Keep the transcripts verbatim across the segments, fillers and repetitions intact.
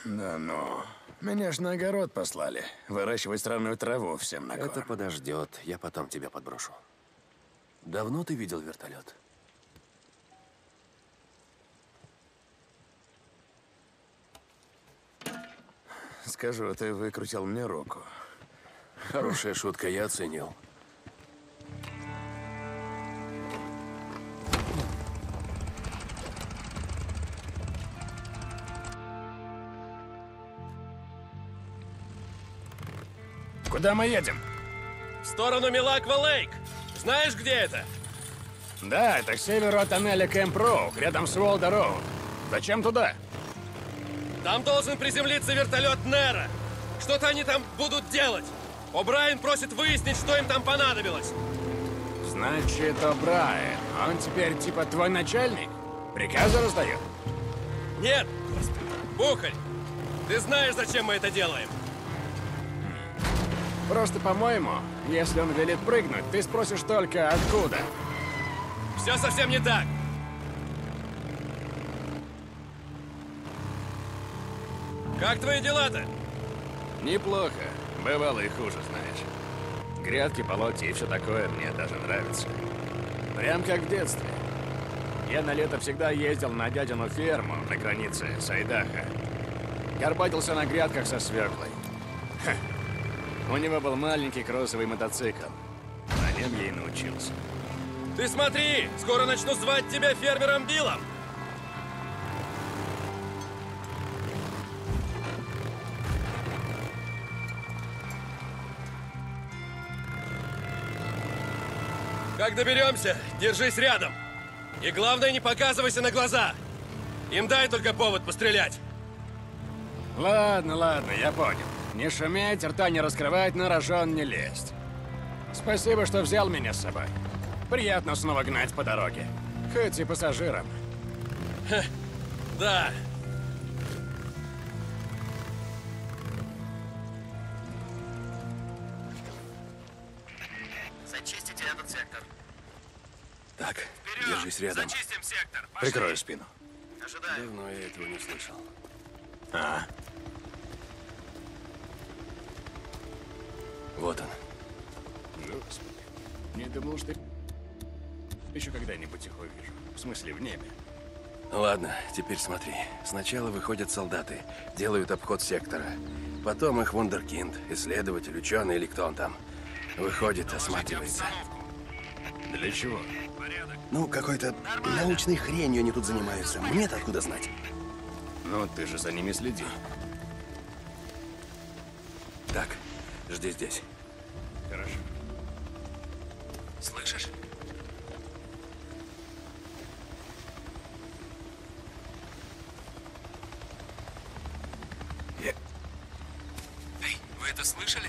Да ну. Меня ж на огород послали. Выращивать странную траву всем на корм. Это подождет. Я потом тебя подброшу. Давно ты видел вертолет? Скажу, ты выкрутил мне руку. Хорошая шутка, я оценил. Куда мы едем? В сторону Милаква-Лейк. Знаешь, где это? Да, это к северу от тоннеля Кэмп Роук, рядом с Уолда-Роуд. Зачем туда? Там должен приземлиться вертолет Нера. Что-то они там будут делать. О'Брайен просит выяснить, что им там понадобилось. Значит, О'Брайен. Он теперь типа твой начальник? Приказы раздает? Нет, Бухарь. Ты знаешь, зачем мы это делаем? Просто, по-моему, если он велит прыгнуть, ты спросишь только откуда. Все совсем не так. Как твои дела-то? Неплохо. Бывало и хуже, знаешь. Грядки, полотья и все такое мне даже нравится. Прям как в детстве. Я на лето всегда ездил на дядину ферму на границе с Айдахо. Горбатился на грядках со свеклой. Ха. У него был маленький кроссовый мотоцикл. На нем я и научился. Ты смотри, скоро начну звать тебя фермером Биллом. Как доберемся, держись рядом. И главное, не показывайся на глаза. Им дай только повод пострелять. Ладно, ладно, я понял. Не шуметь, рта не раскрывать, на рожон не лезть. Спасибо, что взял меня с собой. Приятно снова гнать по дороге. Хоть и пассажирам. Ха, да. Зачистите этот сектор. Так, Вперед! держись рядом. Зачистим сектор. Пошли. Прикрою спину. Ожидаем. Давно я этого не слышал. А, Вот он. Господи. Не думал, что еще когда-нибудь их увижу. В смысле, в небе. Ладно, теперь смотри. Сначала выходят солдаты, делают обход сектора. Потом их вундеркинд, исследователь, ученый или кто он там. Выходит, осматривается. Для чего? Ну, какой-то научной хренью они тут занимаются. Мне-то откуда знать? Ну, ты же за ними следи. Так, жди здесь. Хорошо. Слышишь? Я... Эй, вы это слышали?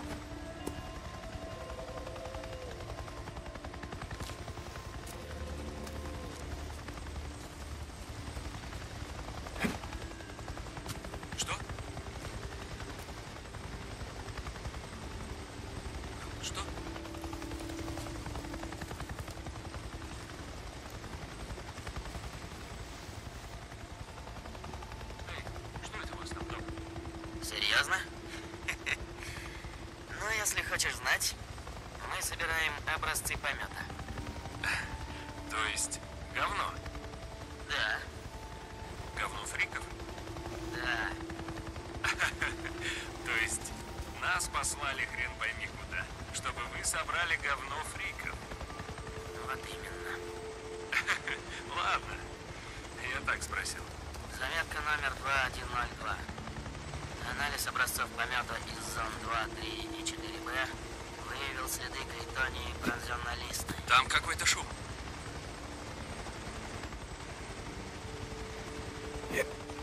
Что? Что? Эй, что это у вас там, док? Серьезно? Ну, если хочешь знать, мы собираем образцы помета. То есть говно? Да, Говно фриков? да. То есть нас послали хрен пойми куда, чтобы вы собрали говно фриков? Вот именно. Ладно, я так спросил. Заметка номер два один ноль два. Анализ образцов помета из зон два, три и четыре Б выявил следы критонии бронзонолистной. Там какой-то шум. Я...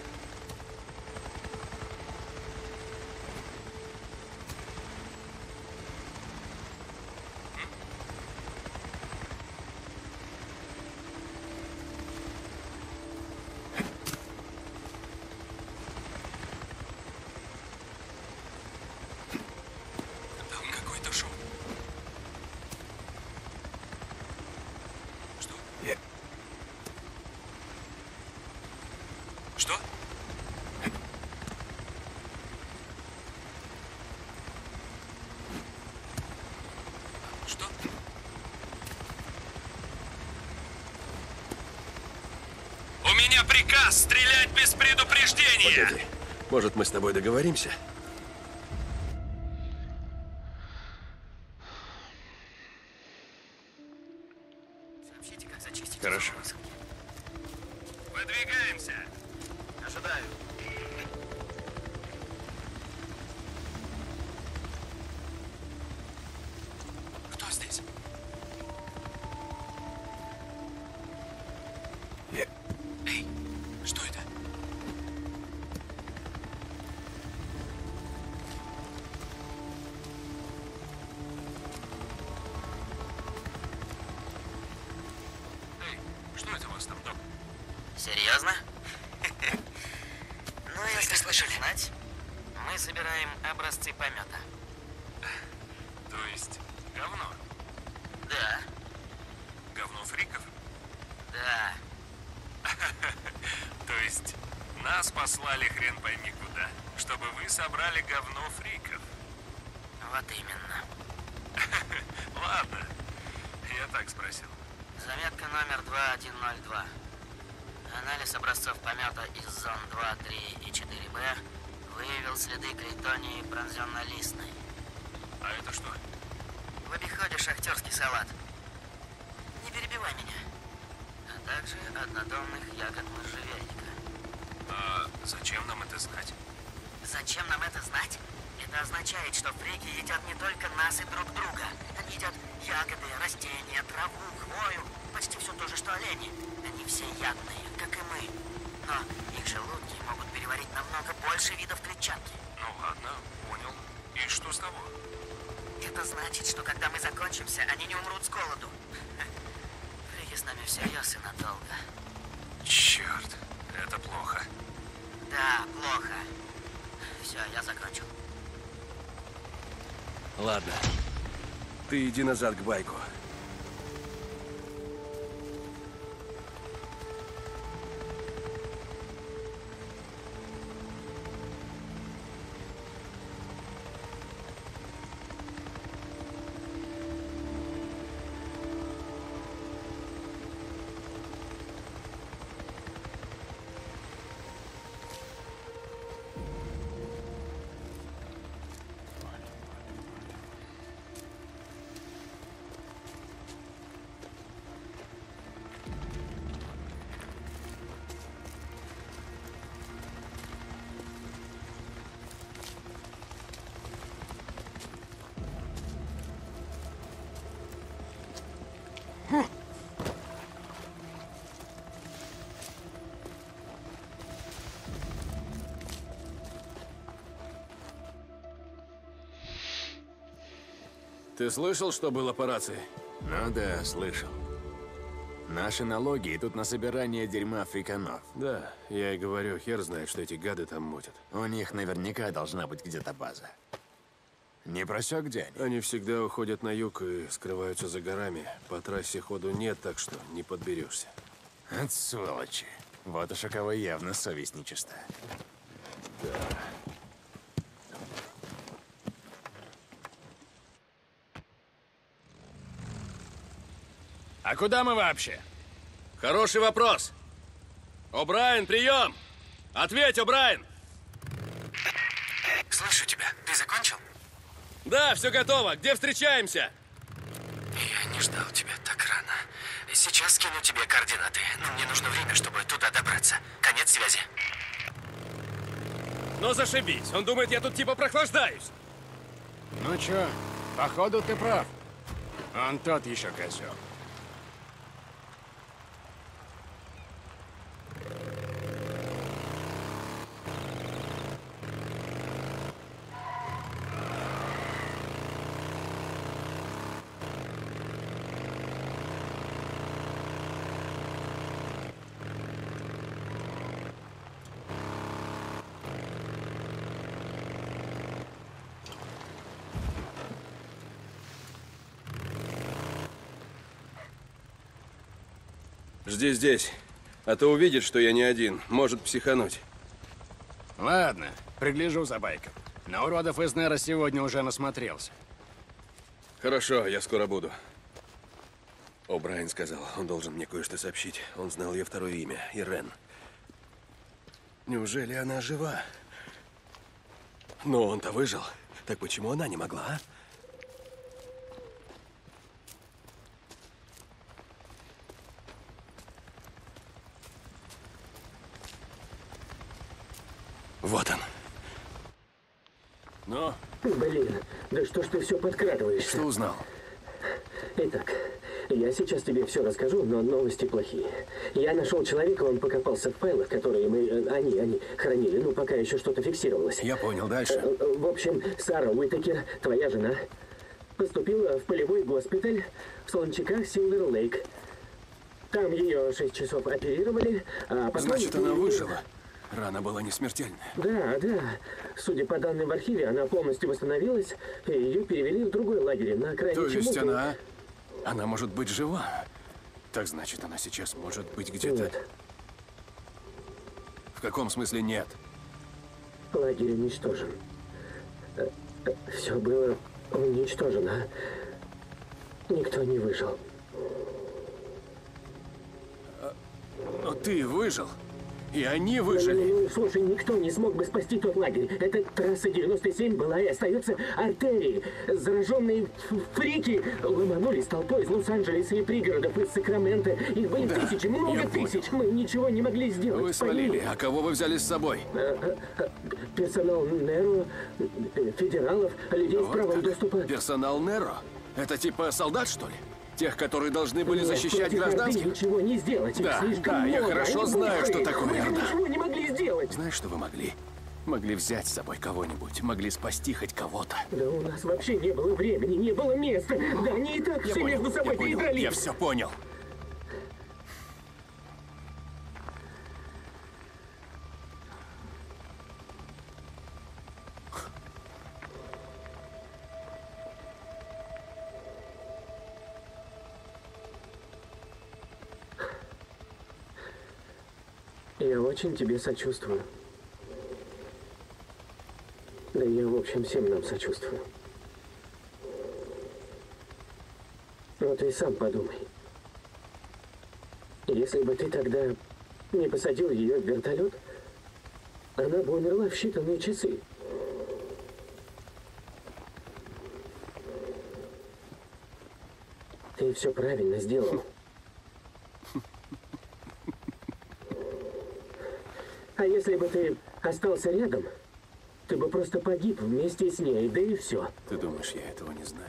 Там какой-то шум. Что? Я... Что? приказ стрелять без предупреждения! Погоди, может, мы с тобой договоримся? Сообщите, как зачистить. Хорошо. Выдвигаемся! Ожидаю. Кто здесь? Я... Эй, что это? Эй, что это у вас там, док? Серьезно? Ну, если слышали знать, мы собираем образцы помета. То есть говно? Да, Говно фриков? да. То есть нас послали хрен пойми куда, чтобы вы собрали говно фриков? Вот именно. Ладно, я так спросил. Заметка номер два один ноль два. Анализ образцов помета из зон два, три и четыре Б выявил следы критонии бронзенно-листной. А это что? В обиходе шахтерский салат. Не перебивай меня. А также однотонных ягод можжевельника. А зачем нам это знать? Зачем нам это знать? Это означает, что фрики едят не только нас и друг друга. Они едят ягоды, растения, траву, хвою. Почти все то же, что олени. Они все ядные, как и мы. Но их желудки могут переварить намного больше видов клетчатки. Ну ладно, понял. И что с того? Это значит, что когда мы закончимся, они не умрут с голоду. Фрики с нами всерьез и надолго. Черт, это плохо. Да, плохо. Все, я закончил. Ладно. Ты иди назад к байку. Ты слышал, что было по рации? Ну да, слышал. Наши налоги идут на собирание дерьма фриканов. Да, я и говорю, хер знает, что эти гады там мутят. У них наверняка должна быть где-то база. Не просек, где они? Они всегда уходят на юг и скрываются за горами. По трассе ходу нет, так что не подберешься. От сволочи. Вот уж у кого явно совесть нечиста. Да. А куда мы вообще? Хороший вопрос. О'Брайен, прием! Ответь, О'Брайен! Слышу тебя. Ты закончил? Да, все готово. Где встречаемся? Я не ждал тебя так рано. Сейчас скину тебе координаты. Но мне нужно время, чтобы туда добраться. Конец связи. Ну зашибись. Он думает, я тут типа прохлаждаюсь. Ну чё, походу ты прав. Он тот еще козел. Жди здесь. А то увидит, что я не один. Может психануть. Ладно, пригляжу за байком. На уродов из Нера сегодня уже насмотрелся. Хорошо, я скоро буду. О'Брайен сказал, он должен мне кое-что сообщить. Он знал ее второе имя, Ирен. Неужели она жива? Но он-то выжил. Так почему она не могла, а? Вот он. Ну? Блин, да что ж ты все подкрадываешься? Что узнал? Итак, я сейчас тебе все расскажу, но новости плохие. Я нашел человека, он покопался в файлах, которые мы, они, они хранили, ну, пока еще что-то фиксировалось. Я понял, дальше. В общем, Сара Уитакер, твоя жена, поступила в полевой госпиталь в Солончаках, Силвер-Лейк. Там ее шесть часов оперировали, а потом... Значит, она выжила. Рана была не смертельная. Да, да. Судя по данным в архиве, она полностью восстановилась, и ее перевели в другой лагерь, на окраине То есть Чемука. она... Она может быть жива. Так значит, она сейчас может быть где-то... Нет. В каком смысле нет? Лагерь уничтожен. Все было уничтожено. Никто не выжил. Но ты выжил. И они выжили. Ну, слушай, никто не смог бы спасти тот лагерь. Эта трасса девяносто семь была и остается артерией. Зараженные фрики ломанулись толпой из Лос-Анджелеса и пригородов, из Сакрамента. Их были Да, тысячи, много я понял. тысяч. Мы ничего не могли сделать. Вы свалили. А кого вы взяли с собой? Персонал Неро, федералов, людей с Вот правом как. доступа. Персонал Неро? Это типа солдат, что ли? Тех, которые должны были Нет, защищать против Орды гражданских? ничего не сделать. Их Да, слишком да, я много. хорошо Они знаю, быстрые. что такое Мы же Орда. ничего не могли сделать. Знаешь, что вы могли? Могли взять с собой кого-нибудь, могли спасти хоть кого-то. Да у нас вообще не было времени, не было места. Да они и так Я все понял, между собой я понял, передрались. я все понял. Я очень тебе сочувствую. Да я, в общем, всем нам сочувствую. Но ты сам подумай. Если бы ты тогда не посадил ее в вертолет, она бы умерла в считанные часы. Ты все правильно сделал. А если бы ты остался рядом, ты бы просто погиб вместе с ней, да и все. Ты думаешь, я этого не знаю?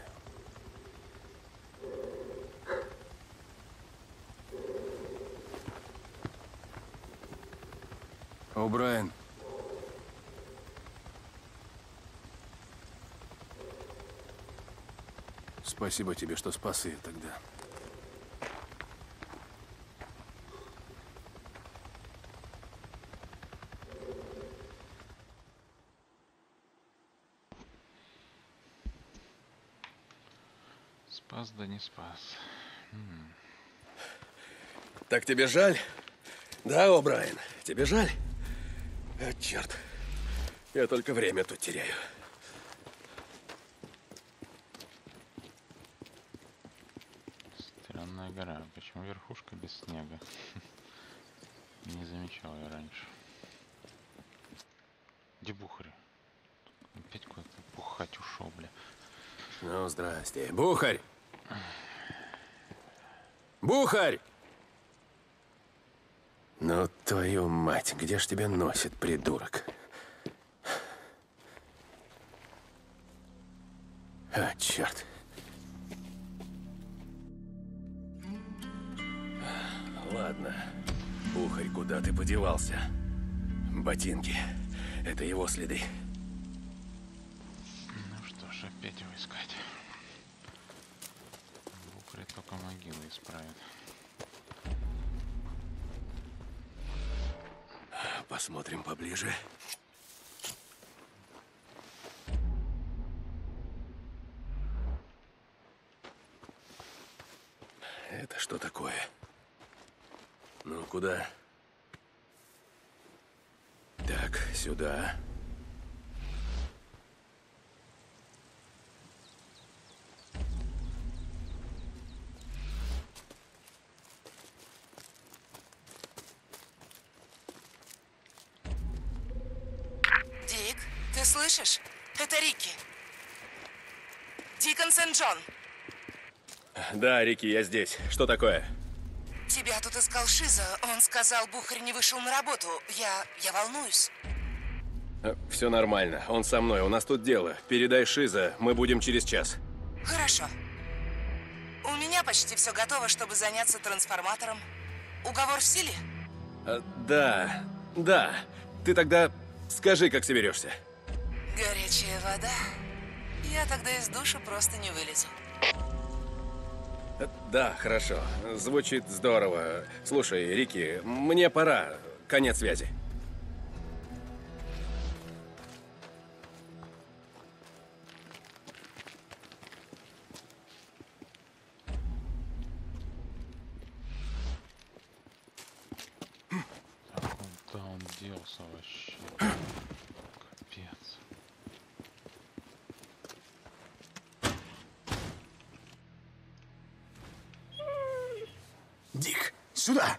О'Брайен. Спасибо тебе, что спас ее тогда. Спас, да не спас. М. Так тебе жаль? Да, О'Брайен, тебе жаль? А, черт. Я только время тут теряю. Странная гора. Почему верхушка без снега? Не замечал я раньше. Где Бухарь? Опять куда-то бухать ушел, бля. Ну, здрасте. Бухарь! Бухарь! Ну, твою мать, где ж тебя носит, придурок? А, черт. Ладно. Бухарь, куда ты подевался? Ботинки. Это его следы. Ну что ж, опять его искать. Бухарь только могилы исправит. Посмотрим поближе. Это что такое? Ну, куда? Так, сюда. слышишь? Это Рикки. Дикон Сент-Джон. Да, Рикки, я здесь. Что такое? Тебя тут искал Шиза. Он сказал, Бухарь не вышел на работу. Я... я волнуюсь. Все нормально. Он со мной. У нас тут дело. Передай Шиза, мы будем через час. Хорошо. У меня почти все готово, чтобы заняться трансформатором. Уговор в силе? А, да, да. Ты тогда скажи, как соберешься. Горячая вода. Я тогда из душа просто не вылезу. Да, хорошо. Звучит здорово. Слушай, Рикки, мне пора. Конец связи. Куда он делся вообще? Капец. Дик, сюда!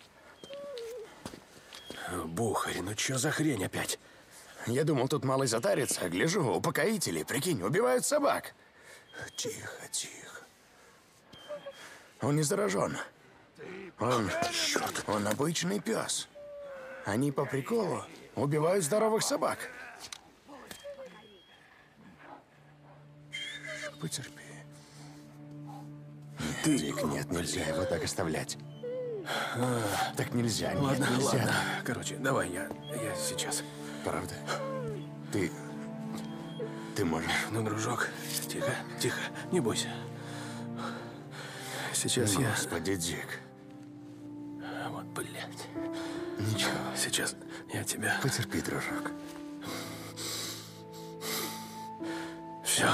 Бухарь, ну чё за хрень опять? Я думал, тут малый затарится, а гляжу, упокоители, прикинь, убивают собак. Тихо, тихо. Он не заражен. Он... Он обычный пес. Они по приколу убивают здоровых собак. Потерпи. Ты... Дик, нет, нельзя его так оставлять. Так нельзя, нет, Ладно, нельзя. ладно. Короче, давай, я, я сейчас. Правда? Ты... Ты можешь... Ну, дружок, тихо, тихо, не бойся. Сейчас я... Господи, Дик. Вот, блядь. Ничего. Сейчас я тебя... Потерпи, дружок. Все.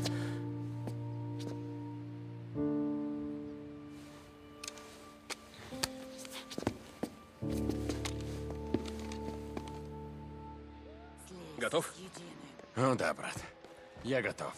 Готов? Ну да, брат. Я готов.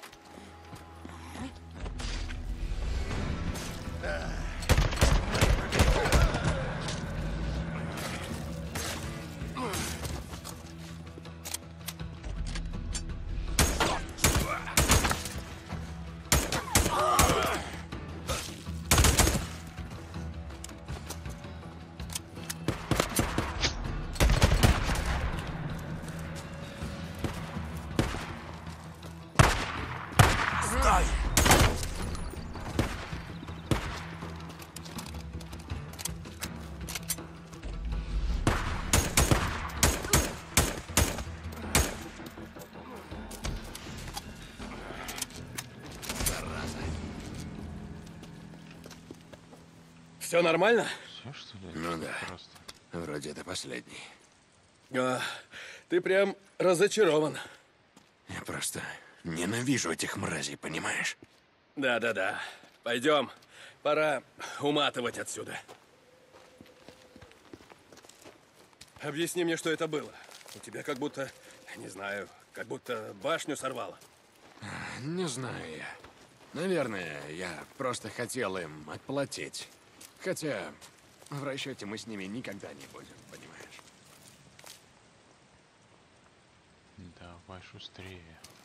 Все нормально? Все, что ли? Ну да. Просто. Вроде это последний. А, ты прям разочарован. Я просто ненавижу этих мразей, понимаешь? Да-да-да. Пойдем. Пора уматывать отсюда. Объясни мне, что это было. У тебя как будто, не знаю, как будто башню сорвало. Не знаю я. Наверное, я просто хотел им отплатить. Хотя в расчете мы с ними никогда не будем, понимаешь? Давай шустрее.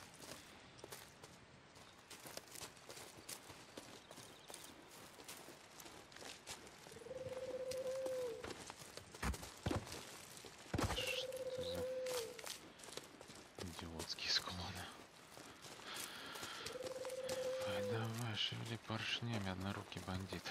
Что за идиотские склоны? Ой, давай, шевели поршнями, однорукий бандит.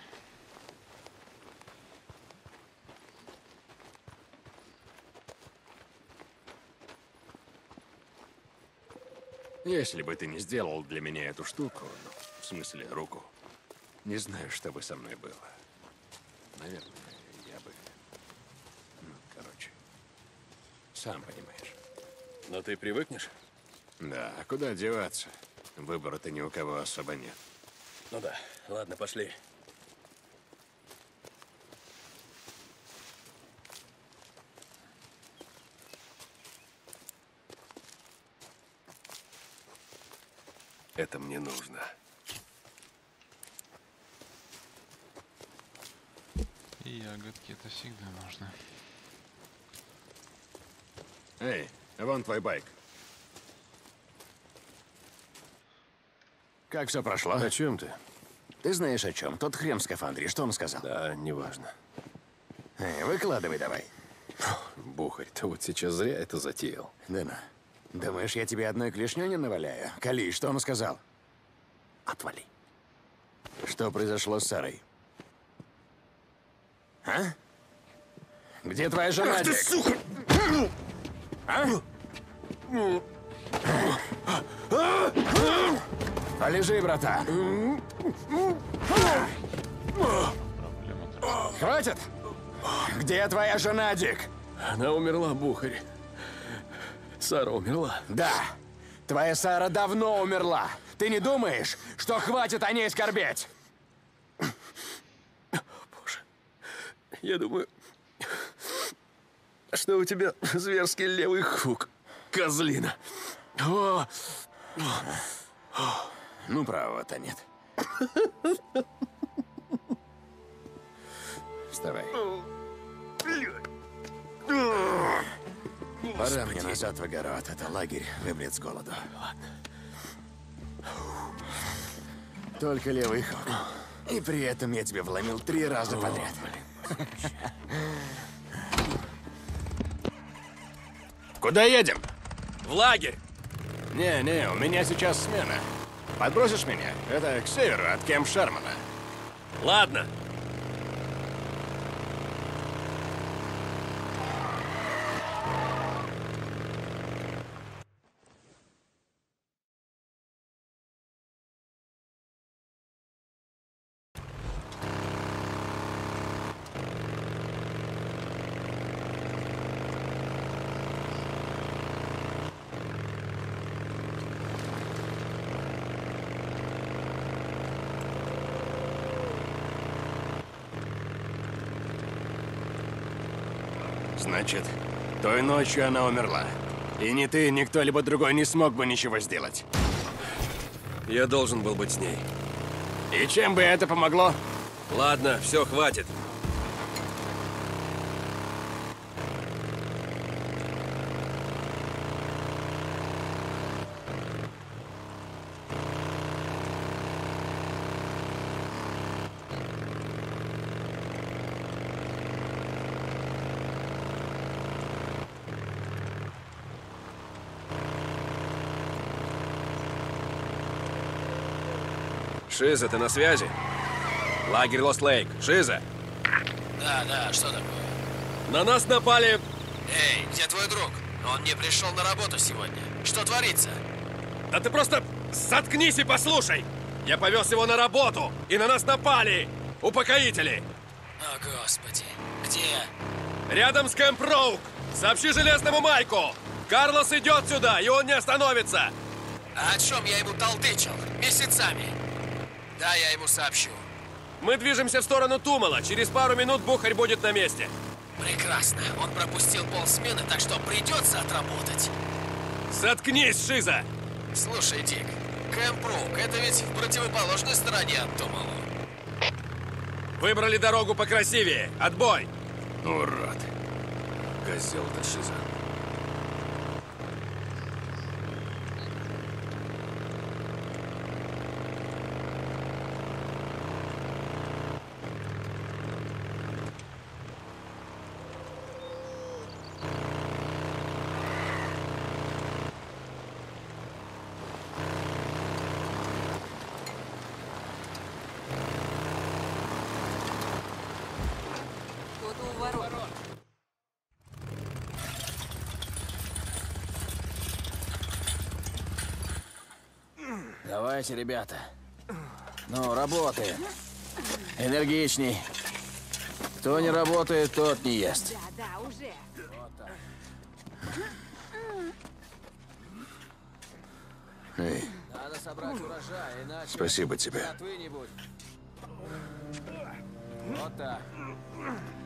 Если бы ты не сделал для меня эту штуку, ну, в смысле руку, не знаю, что бы со мной было. Наверное, я бы... Ну, короче, сам понимаешь. Но ты привыкнешь? Да, а куда деваться? Выбора-то ни у кого особо нет. Ну да. Ладно, пошли. Это мне нужно. И ягодки это всегда нужно. Эй, Вон твой байк. Как все прошло? О чем ты? Ты знаешь о чем? Тот хрен в скафандре. Что он сказал? Да, неважно. Эй, выкладывай давай. Бухарь, ты вот сейчас зря это затеял. Да ну. Думаешь, я тебе одной клешней не наваляю? Кали, что он сказал? Отвали. Что произошло с Сарой? А? Где твоя жена, Дик? сука! А? Полежи, братан. Хватит? Где твоя жена, Дик? Она умерла, Бухарь. Сара умерла. Да. Твоя Сара давно умерла. Ты не думаешь, что хватит о ней скорбеть? Боже. Я думаю, что у тебя зверский левый хук, козлина. О! Ну, правого-то нет. Вставай. Пора мне назад в огород. Это лагерь вымрет с голоду. Ладно. Только левый хук. И при этом я тебе вломил три раза подряд. Куда едем? В лагерь! Не-не, у меня сейчас смена. Подбросишь меня? Это к северу от Кэмп Шермана. Ладно. Значит, той ночью она умерла. И ни ты, ни кто-либо другой не смог бы ничего сделать. Я должен был быть с ней. И чем бы это помогло? Ладно, все, хватит. Шиза, ты на связи? Лагерь Лост-Лейк. Шиза! Да, да, что такое? На нас напали... Эй, где твой друг? Он не пришел на работу сегодня. Что творится? Да ты просто заткнись и послушай! Я повез его на работу, и на нас напали! Упокоители! О, Господи. Где? Рядом с Кэмп Роук! Сообщи Железному Майку! Карлос идет сюда, и он не остановится! А о чем я ему толдычил? Месяцами. Да, я ему сообщу. Мы движемся в сторону Тумала. Через пару минут Бухарь будет на месте. Прекрасно. Он пропустил полсмены, так что придется отработать. Заткнись, Шиза! Слушай, Дик, Кэмп Роук, это ведь в противоположной стороне от Тумала. Выбрали дорогу покрасивее. Отбой! Урод. Козел-то Шиза. Давайте, ребята. Ну, работаем. Энергичней. Кто не работает, тот не ест. Да, да, уже. Эй. Надо собрать урожай, иначе... Спасибо тебе. Вот так.